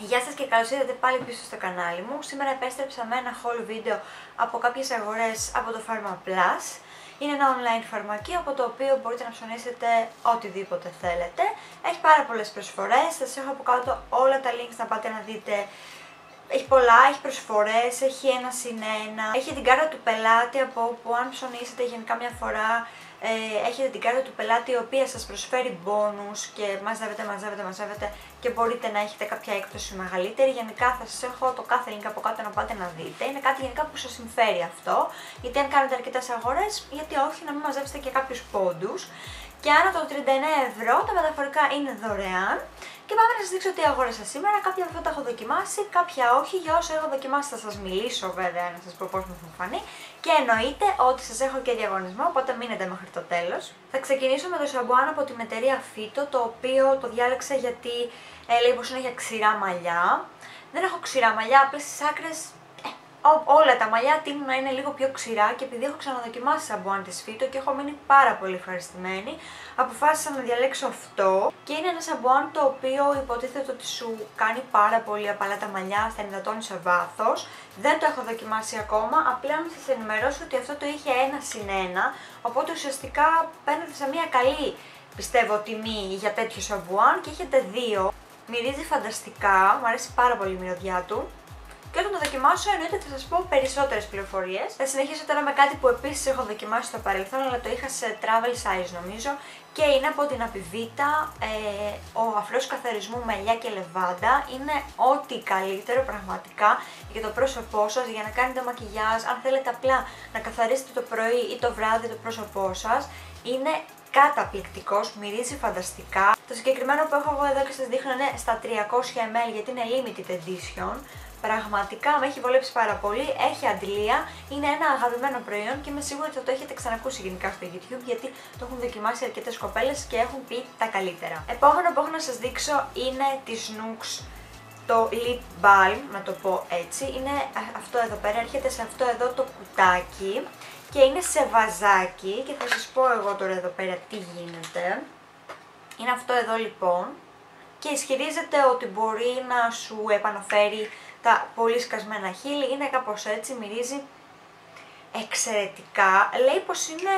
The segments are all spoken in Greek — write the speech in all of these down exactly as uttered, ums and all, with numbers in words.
Γεια σας και καλώς ήρθατε πάλι πίσω στο κανάλι μου. Σήμερα επέστρεψα με ένα haul βίντεο από κάποιες αγορές από το PharmaPlus. Είναι ένα online φαρμακείο από το οποίο μπορείτε να ψωνίσετε οτιδήποτε θέλετε. Έχει πάρα πολλές προσφορές, θα σας έχω από κάτω όλα τα links να πάτε να δείτε. Έχει πολλά, έχει προσφορές, έχει ένα συν ένα, έχει την κάρτα του πελάτη από όπου αν ψωνίσετε γενικά μια φορά ε, έχετε την κάρτα του πελάτη η οποία σας προσφέρει bonus και μαζεύετε, μαζεύετε, μαζεύετε και μπορείτε να έχετε κάποια έκπτωση μεγαλύτερη. Γενικά θα σας έχω το κάθε link από κάτω να πάτε να δείτε. Είναι κάτι γενικά που σας συμφέρει αυτό, γιατί αν κάνετε αρκετές αγορές, γιατί όχι να μην μαζέψετε και κάποιους πόντους. Και άνω των τριάντα εννέα ευρώ τα μεταφορικά είναι δωρεάν. Και πάμε να σας δείξω τι αγόρασα σήμερα. Κάποια από αυτά τα έχω δοκιμάσει, κάποια όχι. Για όσα έχω δοκιμάσει θα σας μιλήσω βέβαια, να σας πω πώς μου έχουν φανεί. Και εννοείται ότι σας έχω και διαγωνισμό, οπότε μείνετε μέχρι το τέλος. Θα ξεκινήσω με το σαμπουάν από την εταιρεία Phyto, το οποίο το διάλεξα γιατί ε, λέει πως είναι για ξηρά μαλλιά. Δεν έχω ξηρά μαλλιά, απλά στις άκρες όλα τα μαλλιά τείνουν να είναι λίγο πιο ξηρά και επειδή έχω ξαναδοκιμάσει σαμπουάν της Phyto και έχω μείνει πάρα πολύ ευχαριστημένη, αποφάσισα να διαλέξω αυτό και είναι ένα σαμπουάν το οποίο υποτίθεται ότι σου κάνει πάρα πολύ απαλά τα μαλλιά, θα ενυδατώνει σε βάθος. Δεν το έχω δοκιμάσει ακόμα, απλά να σας ενημερώσω ότι αυτό το είχε ένα συν ένα, οπότε ουσιαστικά παίρνετε σε μια καλή, πιστεύω, τιμή για τέτοιο σαμπουάν και έχετε δύο. Μυρίζει φανταστικά, μου αρέσει πάρα πολύ η μυρωδιά του. Και όταν το δοκιμάσω, εννοείται θα σας πω περισσότερες πληροφορίες. Θα συνεχίσω τώρα με κάτι που επίσης έχω δοκιμάσει στο παρελθόν, αλλά το είχα σε travel size νομίζω. Και είναι από την Apivita, ε, ο αφρός καθαρισμού με ελιά και λεβάντα. Είναι ό,τι καλύτερο πραγματικά για το πρόσωπό σας, για να κάνετε μακιγιάζ. Αν θέλετε απλά να καθαρίσετε το πρωί ή το βράδυ το πρόσωπό σας, είναι καταπληκτικός, μυρίζει φανταστικά. Το συγκεκριμένο που έχω εγώ εδώ και σας δείχνω είναι στα τριακόσια μιλιλίτρα γιατί είναι limited edition. Πραγματικά με έχει βολέψει πάρα πολύ, έχει αντλία, είναι ένα αγαπημένο προϊόν και είμαι σίγουρη ότι θα το έχετε ξανακούσει γενικά στο YouTube γιατί το έχουν δοκιμάσει αρκετές κοπέλες και έχουν πει τα καλύτερα. Επόμενο που έχω να σας δείξω είναι της Nux, το Lip Balm, να το πω έτσι. Είναι αυτό εδώ πέρα, έρχεται σε αυτό εδώ το κουτάκι και είναι σε βαζάκι και θα σας πω εγώ τώρα εδώ πέρα τι γίνεται. Είναι αυτό εδώ λοιπόν και ισχυρίζεται ότι μπορεί να σου επαναφέρει τα πολύ σκασμένα χείλη, είναι κάπως έτσι, μυρίζει εξαιρετικά. Λέει πως είναι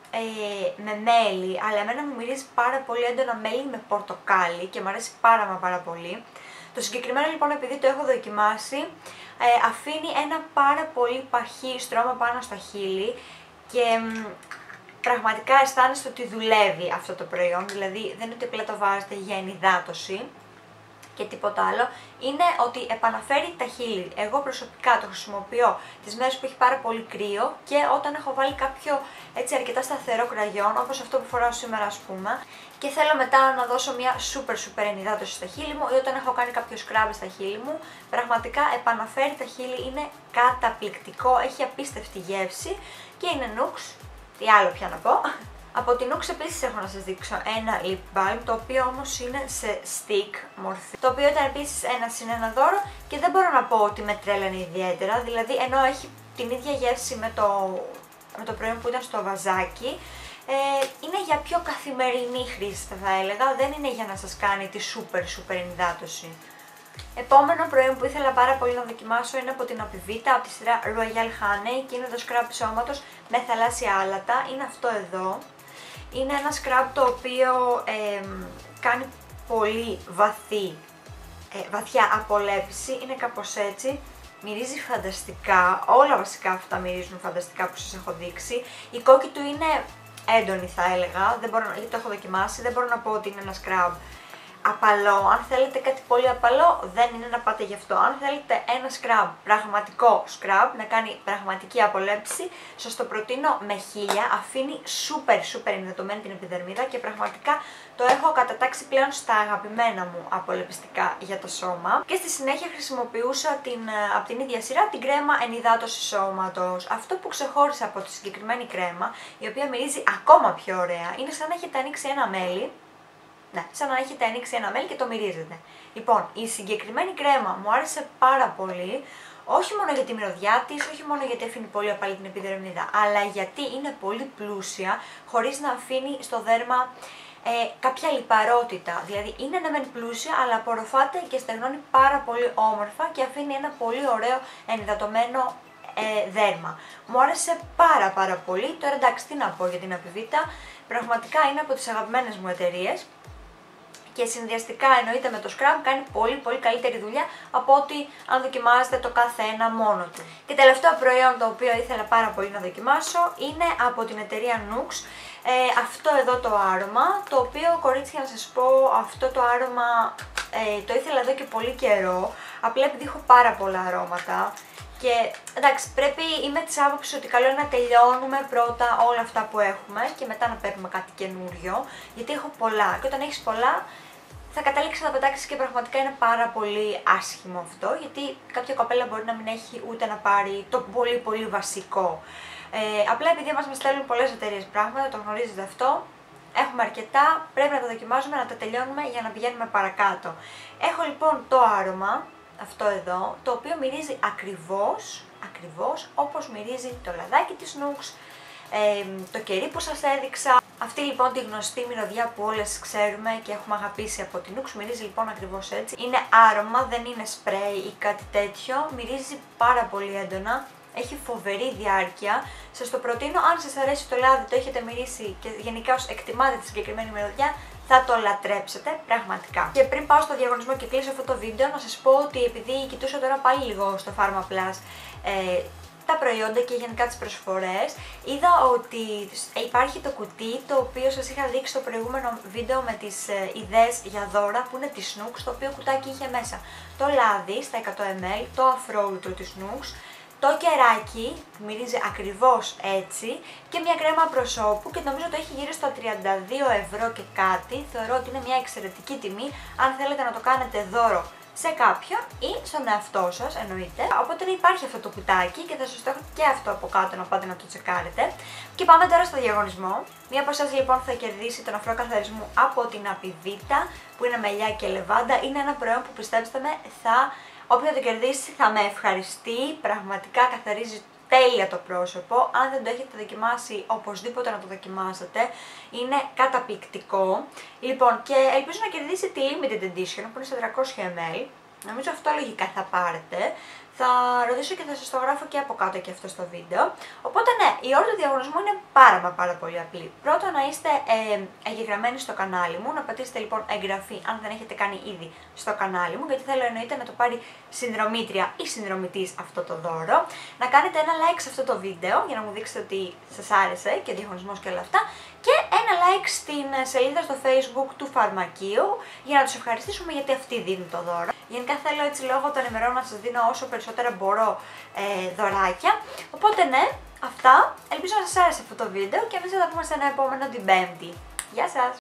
ε, με μέλι, αλλά εμένα μου μυρίζει πάρα πολύ έντονα μέλι με πορτοκάλι και μου αρέσει πάρα μα πάρα πολύ. Το συγκεκριμένο λοιπόν, επειδή το έχω δοκιμάσει, ε, αφήνει ένα πάρα πολύ παχύ στρώμα πάνω στα χείλη και μ, πραγματικά αισθάνεστε ότι δουλεύει αυτό το προϊόν, δηλαδή δεν είναι ότι απλά το βάζετε για ενυδάτωση και τίποτα άλλο, είναι ότι επαναφέρει τα χείλη. Εγώ προσωπικά το χρησιμοποιώ τις μέρες που έχει πάρα πολύ κρύο και όταν έχω βάλει κάποιο έτσι αρκετά σταθερό κραγιόν, όπως αυτό που φοράω σήμερα ας πούμε, και θέλω μετά να δώσω μια super super ενυδάτωση στα χείλη μου ή όταν έχω κάνει κάποιο scrub στα χείλη μου, πραγματικά επαναφέρει τα χείλη, είναι καταπληκτικό, έχει απίστευτη γεύση και είναι Nux, τι άλλο πια να πω. Από την Nux επίσης έχω να σας δείξω ένα lip balm, το οποίο όμως είναι σε stick μορφή, το οποίο ήταν επίσης ένα συν ένα δώρο και δεν μπορώ να πω ότι με τρέλανε ιδιαίτερα, δηλαδή ενώ έχει την ίδια γεύση με το, με το προϊόν που ήταν στο βαζάκι, ε, είναι για πιο καθημερινή χρήση θα έλεγα, δεν είναι για να σας κάνει τη super super ενυδάτωση. Επόμενο προϊόν που ήθελα πάρα πολύ να δοκιμάσω είναι από την Apivita, από τη σειρά Royal Honey και είναι το scrub σώματος με θαλάσσια άλατα, είναι αυτό εδώ. Είναι ένα scrub το οποίο ε, κάνει πολύ βαθύ, ε, βαθιά απολέπιση, είναι κάπως έτσι, μυρίζει φανταστικά, όλα βασικά αυτά μυρίζουν φανταστικά που σας έχω δείξει. Η κόκκι του είναι έντονη θα έλεγα, δεν μπορώ, γιατί το έχω δοκιμάσει, δεν μπορώ να πω ότι είναι ένα scrub απαλό. Αν θέλετε κάτι πολύ απαλό δεν είναι να πάτε γι' αυτό. Αν θέλετε ένα scrub, πραγματικό scrub, να κάνει πραγματική απολέπιση, σας το προτείνω με χίλια, αφήνει super super ενυδατωμένη την επιδερμίδα και πραγματικά το έχω κατατάξει πλέον στα αγαπημένα μου απολεπιστικά για το σώμα. Και στη συνέχεια χρησιμοποιούσα την, από την ίδια σειρά την κρέμα ενυδάτωση σώματος. Αυτό που ξεχώρισα από τη συγκεκριμένη κρέμα, η οποία μυρίζει ακόμα πιο ωραία, είναι σαν να έχετε ανοίξει ένα μέλι. Ναι, σαν να έχετε ανοίξει ένα μέλι και το μυρίζετε. Λοιπόν, η συγκεκριμένη κρέμα μου άρεσε πάρα πολύ, όχι μόνο για τη μυρωδιά της, όχι μόνο γιατί αφήνει πολύ απαλή την επιδερμίδα, αλλά γιατί είναι πολύ πλούσια, χωρίς να αφήνει στο δέρμα ε, κάποια λιπαρότητα. Δηλαδή είναι ναι μεν πλούσια, αλλά απορροφάται και στεγνώνει πάρα πολύ όμορφα και αφήνει ένα πολύ ωραίο ενυδατωμένο ε, δέρμα. Μου άρεσε πάρα πάρα πολύ. Τώρα εντάξει, τι να πω για την Apivita, πραγματικά είναι από τις αγαπημένες μου εταιρείες. Και συνδυαστικά εννοείται με το scrub κάνει πολύ πολύ καλύτερη δουλειά από ότι αν δοκιμάζετε το κάθε ένα μόνο του. Και τελευταίο προϊόν το οποίο ήθελα πάρα πολύ να δοκιμάσω είναι από την εταιρεία Nux. Ε, αυτό εδώ το άρωμα, το οποίο κορίτσια να σας πω, αυτό το άρωμα ε, το ήθελα εδώ και πολύ καιρό, απλά επειδή έχω πάρα πολλά αρώματα. Και εντάξει, πρέπει, είμαι της άποψης ότι καλό είναι να τελειώνουμε πρώτα όλα αυτά που έχουμε και μετά να παίρνουμε κάτι καινούριο, γιατί έχω πολλά και όταν έχεις πολλά θα καταλήξει να πετάξεις και πραγματικά είναι πάρα πολύ άσχημο αυτό, γιατί κάποια κοπέλα μπορεί να μην έχει ούτε να πάρει το πολύ πολύ βασικό. Ε, απλά επειδή μας μας στέλνουν πολλές εταιρείες πράγματα, το γνωρίζετε αυτό, έχουμε αρκετά, πρέπει να τα δοκιμάζουμε, να τα τελειώνουμε για να πηγαίνουμε παρακάτω. Έχω λοιπόν το άρωμα, αυτό εδώ, το οποίο μυρίζει ακριβώς, ακριβώς όπως μυρίζει το λαδάκι της Nux, ε, το κερί που σας έδειξα. Αυτή λοιπόν τη γνωστή μυρωδιά που όλες ξέρουμε και έχουμε αγαπήσει από την Nux, μυρίζει λοιπόν ακριβώς έτσι. Είναι άρωμα, δεν είναι σπρέι ή κάτι τέτοιο, μυρίζει πάρα πολύ έντονα. Έχει φοβερή διάρκεια. Σας το προτείνω, αν σας αρέσει το λάδι, το έχετε μυρίσει και γενικά ως εκτιμάτε τη συγκεκριμένη μυρωδιά, θα το λατρέψετε πραγματικά. Και πριν πάω στο διαγωνισμό και κλείσω αυτό το βίντεο, να σας πω ότι επειδή κοιτούσα τώρα πάλι λίγο στο PharmaPlus ε, τα προϊόντα και γενικά τις προσφορές, είδα ότι υπάρχει το κουτί το οποίο σας είχα δείξει στο προηγούμενο βίντεο με τις ε, ιδέες για δώρα που είναι της Nux, το οποίο κουτάκι είχε μέσα το λάδι στα εκατό μιλιλίτρα, το αφρόλουτρο της Nux, το κεράκι που μυρίζει ακριβώς έτσι και μια κρέμα προσώπου και νομίζω το έχει γύρω στα τριάντα δύο ευρώ και κάτι. Θεωρώ ότι είναι μια εξαιρετική τιμή αν θέλετε να το κάνετε δώρο σε κάποιον ή στον εαυτό σας εννοείται. Οπότε υπάρχει αυτό το κουτάκι και θα σας το έχω και αυτό από κάτω να πάτε να το τσεκάρετε. Και πάμε τώρα στο διαγωνισμό. Μία από εσάς λοιπόν θα κερδίσει τον αφρό καθαρισμού από την Apivita που είναι μελιά και λεβάντα. Είναι ένα προϊόν που πιστέψτε με θα... Όποιος θα το κερδίσει θα με ευχαριστεί, πραγματικά καθαρίζει τέλεια το πρόσωπο. Αν δεν το έχετε δοκιμάσει, οπωσδήποτε να το δοκιμάσετε, είναι καταπληκτικό. Λοιπόν, και ελπίζω να κερδίσει τη Limited Edition που είναι σε τριακόσια μιλιλίτρα, νομίζω αυτό λογικά θα πάρετε. Θα ρωτήσω και θα σας το γράφω και από κάτω και αυτό στο βίντεο. Οπότε ναι, η ώρα του διαγωνισμού είναι πάρα μα πάρα πολύ απλή. Πρώτον να είστε ε, εγγεγραμμένοι στο κανάλι μου, να πατήσετε λοιπόν εγγραφή αν δεν έχετε κάνει ήδη στο κανάλι μου, γιατί θέλω εννοείται να το πάρει συνδρομήτρια ή συνδρομητής αυτό το δώρο. Να κάνετε ένα like σε αυτό το βίντεο για να μου δείξετε ότι σας άρεσε και ο διαγωνισμός και όλα αυτά. Και ένα like στην σελίδα στο Facebook του Φαρμακείου για να τους ευχαριστήσουμε γιατί αυτοί δίνουν το δώρο. Γενικά θέλω έτσι λόγω των ημερών να σας δίνω όσο περισσότερα μπορώ ε, δωράκια. Οπότε ναι, αυτά. Ελπίζω να σας άρεσε αυτό το βίντεο και εμείς θα τα πούμε σε ένα επόμενο την Πέμπτη. Γεια σας!